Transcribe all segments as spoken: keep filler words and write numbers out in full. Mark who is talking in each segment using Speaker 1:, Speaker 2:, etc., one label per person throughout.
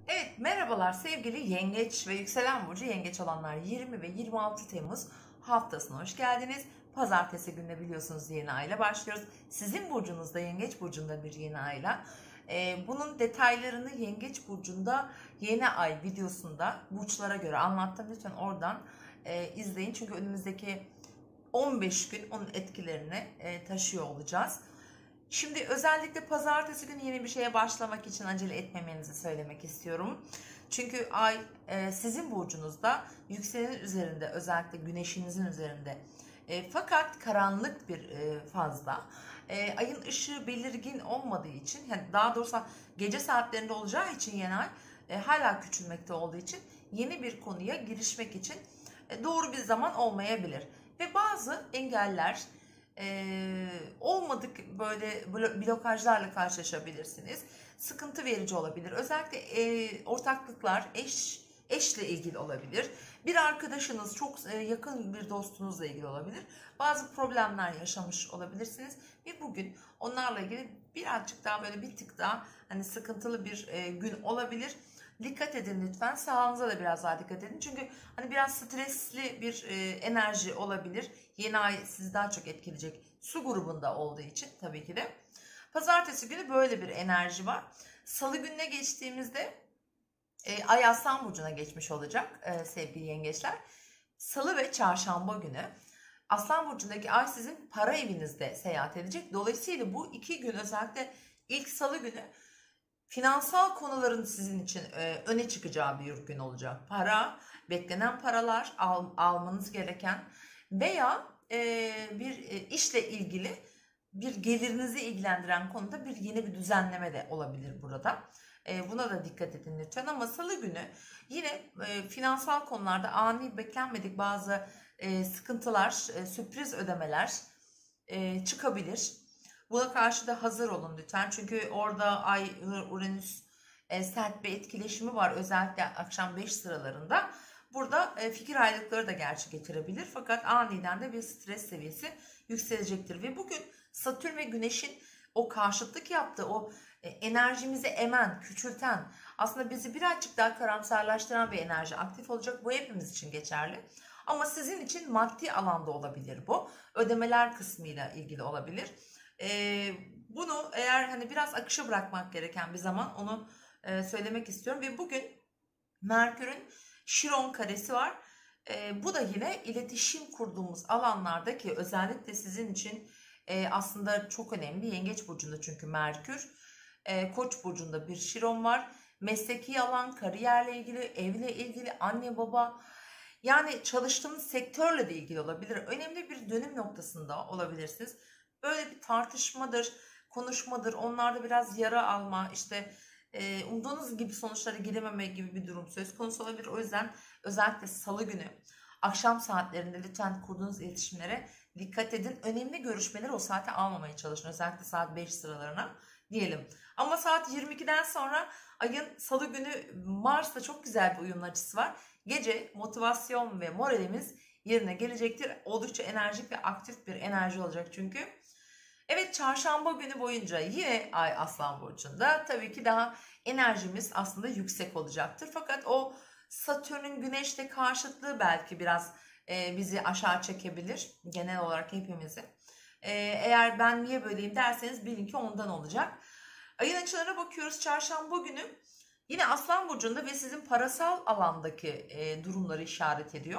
Speaker 1: Evet, merhabalar sevgili yengeç ve yükselen burcu yengeç olanlar. yirmi ve yirmi altı Temmuz haftasına hoş geldiniz. Pazartesi gününe biliyorsunuz yeni ayla başlıyoruz. Sizin burcunuzda yengeç burcunda bir yeni ayla. Ee, bunun detaylarını yengeç burcunda yeni ay videosunda burçlara göre anlattım. Lütfen oradan e, izleyin. Çünkü önümüzdeki on beş gün onun etkilerini e, taşıyor olacağız. Şimdi özellikle pazartesi günü yeni bir şeye başlamak için acele etmemenizi söylemek istiyorum. Çünkü ay e, sizin burcunuzda, yükselenin üzerinde, özellikle güneşinizin üzerinde. E, fakat karanlık bir e, fazda. E, ayın ışığı belirgin olmadığı için, yani daha doğrusu gece saatlerinde olacağı için yeni ay e, hala küçülmekte olduğu için yeni bir konuya girişmek için e, doğru bir zaman olmayabilir. Ve bazı engeller, Ee, olmadık böyle blokajlarla karşılaşabilirsiniz. Sıkıntı verici olabilir. Özellikle e, ortaklıklar eş eşle ilgili olabilir. Bir arkadaşınız, çok e, yakın bir dostunuzla ilgili olabilir. Bazı problemler yaşamış olabilirsiniz ve bugün onlarla ilgili birazcık daha böyle bir tık daha hani sıkıntılı bir e, gün olabilir. Dikkat edin lütfen. Sağlığınıza da biraz daha dikkat edin. Çünkü hani biraz stresli bir e, enerji olabilir. Yeni ay sizi daha çok etkileyecek. Su grubunda olduğu için tabii ki de. Pazartesi günü böyle bir enerji var. Salı gününe geçtiğimizde e, Ay Aslan Burcu'na geçmiş olacak e, sevgili yengeçler. Salı ve çarşamba günü Aslan Burcu'ndaki Ay sizin para evinizde seyahat edecek. Dolayısıyla bu iki gün, özellikle ilk salı günü, finansal konuların sizin için e, öne çıkacağı bir gün olacak. Para, beklenen paralar, al, almanız gereken veya e, bir e, işle ilgili bir gelirinizi ilgilendiren konuda bir yeni bir düzenleme de olabilir burada. E, buna da dikkat edin lütfen. Ama salı günü yine e, finansal konularda ani beklenmedik bazı e, sıkıntılar, e, sürpriz ödemeler e, çıkabilir. Buna karşı da hazır olun lütfen. Çünkü orada Ay Uranüs e, sert bir etkileşimi var. Özellikle akşam beş sıralarında. Burada e, fikir ayrılıkları da gerçi getirebilir. Fakat aniden de bir stres seviyesi yükselecektir. Ve bugün Satürn ve Güneş'in o karşıtlık yaptığı, o e, enerjimizi emen, küçülten, aslında bizi birazcık daha karamsarlaştıran bir enerji aktif olacak. Bu hepimiz için geçerli. Ama sizin için maddi alanda olabilir bu. Ödemeler kısmıyla ilgili olabilir. Ee, bunu eğer hani biraz akışa bırakmak gereken bir zaman, onu e, söylemek istiyorum. Ve bugün Merkür'ün Şiron karesi var. E, bu da yine iletişim kurduğumuz alanlardaki, özellikle sizin için e, aslında çok önemli. Yengeç burcunda çünkü Merkür. E, Koç burcunda bir Şiron var. Mesleki alan, kariyerle ilgili, evle ilgili, anne baba, yani çalıştığınız sektörle de ilgili olabilir. Önemli bir dönüm noktasında olabilirsiniz. Böyle bir tartışmadır, konuşmadır, onlarda biraz yara alma, işte e, umduğunuz gibi sonuçlara gidememe gibi bir durum söz konusu olabilir. O yüzden özellikle salı günü akşam saatlerinde lütfen kurduğunuz iletişimlere dikkat edin. Önemli görüşmeleri o saate almamaya çalışın. Özellikle saat beş sıralarına diyelim. Ama saat yirmi ikiden sonra ayın salı günü Mars'ta çok güzel bir uyumlu açısı var. Gece motivasyon ve moralimiz yerine gelecektir. Oldukça enerjik ve aktif bir enerji olacak çünkü. Evet, çarşamba günü boyunca yine Ay Aslan Burcu'nda. Tabii ki daha enerjimiz aslında yüksek olacaktır. Fakat o Satürn'ün Güneş'te karşıtlığı belki biraz e, bizi aşağı çekebilir. Genel olarak hepimizi. E, eğer ben niye böyleyim derseniz bilin ki ondan olacak. Ayın açılarına bakıyoruz. Çarşamba günü yine Aslan Burcu'nda ve sizin parasal alandaki e, durumları işaret ediyor.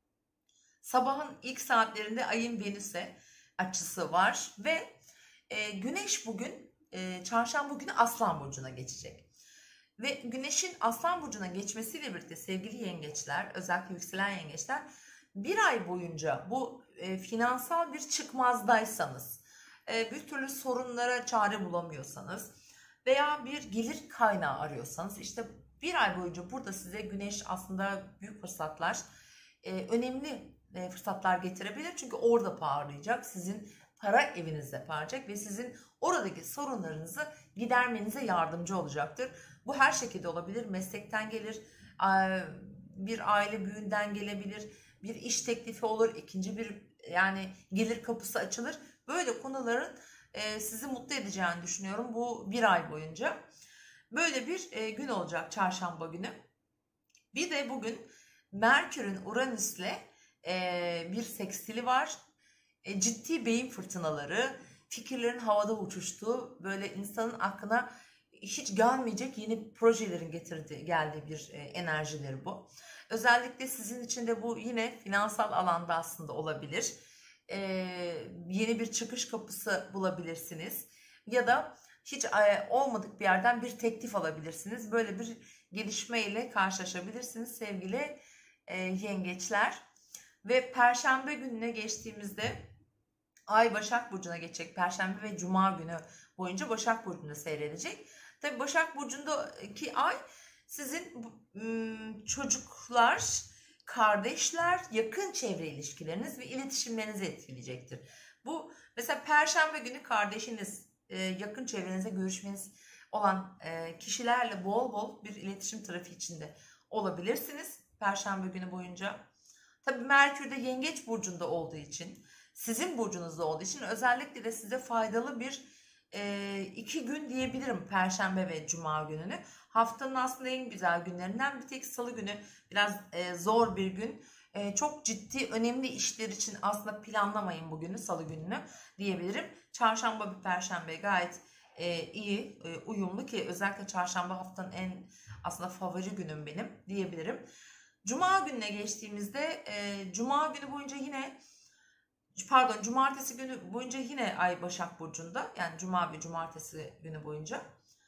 Speaker 1: Sabahın ilk saatlerinde ayın Venüs'e açısı var ve e, Güneş bugün e, çarşamba günü Aslan Burcu'na geçecek. Ve Güneş'in Aslan Burcu'na geçmesiyle birlikte sevgili yengeçler, özellikle yükselen yengeçler, bir ay boyunca bu e, finansal bir çıkmazdaysanız, e, bir türlü sorunlara çare bulamıyorsanız veya bir gelir kaynağı arıyorsanız, işte bir ay boyunca burada size Güneş aslında büyük fırsatlar, e, önemli e, fırsatlar getirebilir. Çünkü orada parlayacak, sizin para evinizde parlayacak ve sizin oradaki sorunlarınızı gidermenize yardımcı olacaktır. Bu her şekilde olabilir. Meslekten gelir, bir aile büyüğünden gelebilir, bir iş teklifi olur, ikinci bir yani gelir kapısı açılır. Böyle konuların sizi mutlu edeceğini düşünüyorum bu bir ay boyunca. Böyle bir e, gün olacak çarşamba günü. Bir de bugün Merkür'ün Uranüs'le e, bir sekstili var. E, ciddi beyin fırtınaları, fikirlerin havada uçuştuğu, böyle insanın aklına hiç gelmeyecek yeni projelerin getirdiği, geldiği bir e, enerjileri bu. Özellikle sizin için de bu yine finansal alanda aslında olabilir. E, yeni bir çıkış kapısı bulabilirsiniz. Ya da hiç e, olmadık bir yerden bir teklif alabilirsiniz. Böyle bir gelişmeyle karşılaşabilirsiniz sevgili e, yengeçler. Ve Perşembe gününe geçtiğimizde Ay Başak Burcu'na geçecek. Perşembe ve Cuma günü boyunca Başak Burcu'nda seyredecek. Tabii Başak Burcu'ndaki ay sizin çocuklar, kardeşler, yakın çevre ilişkileriniz ve iletişimlerinizi etkileyecektir. Bu mesela Perşembe günü kardeşiniz, yakın çevrenize görüşmeniz olan kişilerle bol bol bir iletişim trafiği içinde olabilirsiniz Perşembe günü boyunca. Tabii Merkür de Yengeç Burcu'nda olduğu için, sizin burcunuzda olduğu için özellikle de size faydalı bir e, iki gün diyebilirim Perşembe ve Cuma gününü. Haftanın aslında en güzel günlerinden, bir tek Salı günü biraz e, zor bir gün. E, çok ciddi önemli işler için aslında planlamayın bugünü, Salı gününü diyebilirim. Çarşamba ve Perşembe gayet e, iyi, e, uyumlu ki özellikle Çarşamba haftanın en aslında favori günüm benim diyebilirim. Cuma gününe geçtiğimizde e, Cuma günü boyunca yine Pardon, cumartesi günü boyunca yine Ay Başak Burcu'nda. Yani Cuma ve Cumartesi günü boyunca.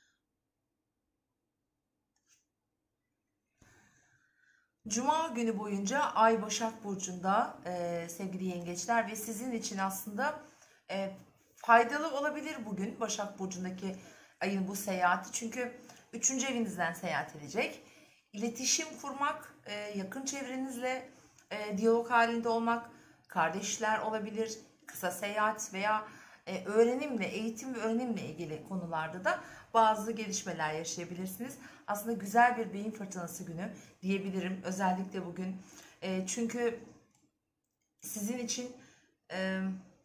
Speaker 1: Cuma günü boyunca Ay Başak Burcu'nda e, sevgili yengeçler ve sizin için aslında e, faydalı olabilir bugün Başak Burcu'ndaki ayın bu seyahati. Çünkü üçüncü evinizden seyahat edecek. İletişim kurmak, e, yakın çevrenizle e, diyalog halinde olmak, kardeşler olabilir, kısa seyahat veya e, öğrenimle, eğitim ve öğrenimle ilgili konularda da bazı gelişmeler yaşayabilirsiniz. Aslında güzel bir beyin fırtınası günü diyebilirim. Özellikle bugün. E, çünkü sizin için e,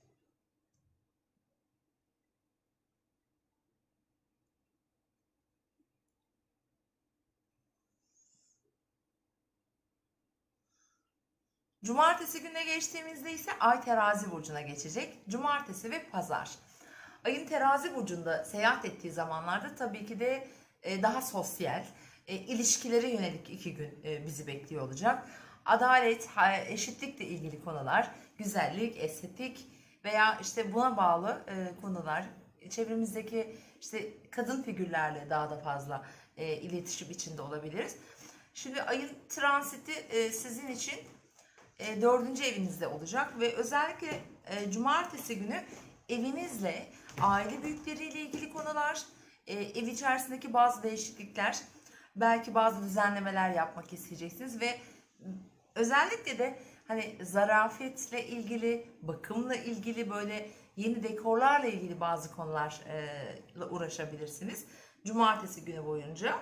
Speaker 1: Cumartesi gününe geçtiğimizde ise Ay Terazi Burcu'na geçecek. Cumartesi ve Pazar. Ayın Terazi Burcu'nda seyahat ettiği zamanlarda tabii ki de daha sosyal, ilişkilere yönelik iki gün bizi bekliyor olacak. Adalet, eşitlikle ilgili konular, güzellik, estetik veya işte buna bağlı konular, çevremizdeki işte kadın figürlerle daha da fazla iletişim içinde olabiliriz. Şimdi ayın transiti sizin için dördüncü evinizde olacak ve özellikle cumartesi günü evinizle, aile büyükleriyle ilgili konular, ev içerisindeki bazı değişiklikler, belki bazı düzenlemeler yapmak isteyeceksiniz ve özellikle de hani zarafetle ilgili, bakımla ilgili, böyle yeni dekorlarla ilgili bazı konularla uğraşabilirsiniz cumartesi günü boyunca.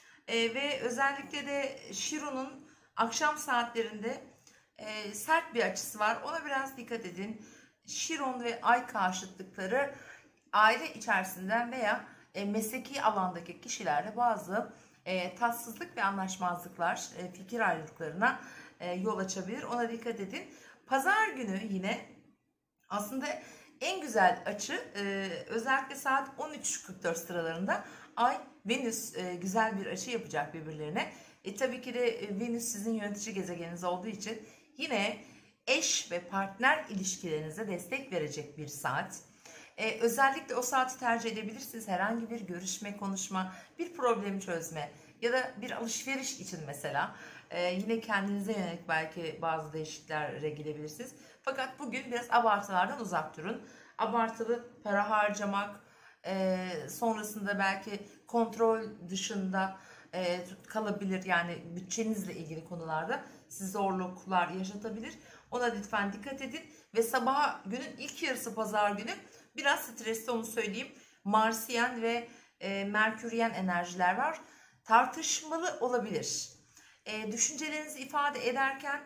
Speaker 1: Ve özellikle de Şiron'un akşam saatlerinde e, sert bir açısı var. Ona biraz dikkat edin. Şiron ve Ay karşıtlıkları aile içerisinden veya e, mesleki alandaki kişilerle bazı e, tatsızlık ve anlaşmazlıklar, e, fikir ayrılıklarına e, yol açabilir. Ona dikkat edin. Pazar günü yine aslında en güzel açı e, özellikle saat on üç kırk dört sıralarında Ay Venüs e, güzel bir açı yapacak birbirlerine. E, tabii ki de e, Venüs sizin yönetici gezegeniniz olduğu için yine eş ve partner ilişkilerinize destek verecek bir saat. Ee, özellikle o saati tercih edebilirsiniz. Herhangi bir görüşme, konuşma, bir problemi çözme ya da bir alışveriş için mesela. Ee, yine kendinize yönelik belki bazı değişikliklere gidebilirsiniz. Fakat bugün biraz abartılardan uzak durun. Abartılı para harcamak, e, sonrasında belki kontrol dışında e, kalabilir. Yani bütçenizle ilgili konularda size zorluklar yaşatabilir. Ona lütfen dikkat edin. Ve sabah günün ilk yarısı pazar günü biraz stresli, onu söyleyeyim. Marsiyen ve e, Merküryen enerjiler var. Tartışmalı olabilir. E, düşüncelerinizi ifade ederken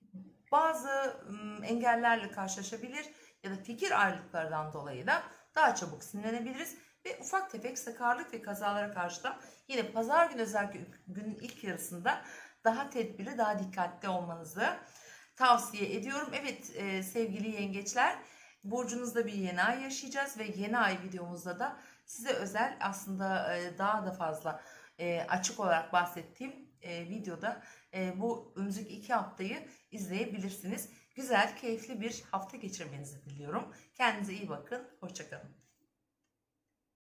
Speaker 1: bazı m, engellerle karşılaşabilir ya da fikir ayrılıklarından dolayı da daha çabuk sinirlenebiliriz. ve ufak tefek sakarlık ve kazalara karşı da yine pazar günü, özellikle günün ilk yarısında daha tedbirli, daha dikkatli olmanızı tavsiye ediyorum. Evet e, sevgili yengeçler, burcunuzda bir yeni ay yaşayacağız ve yeni ay videomuzda da size özel, aslında e, daha da fazla e, açık olarak bahsettiğim e, videoda e, bu önümüzdeki iki haftayı izleyebilirsiniz. Güzel, keyifli bir hafta geçirmenizi diliyorum. Kendinize iyi bakın. Hoşça kalın.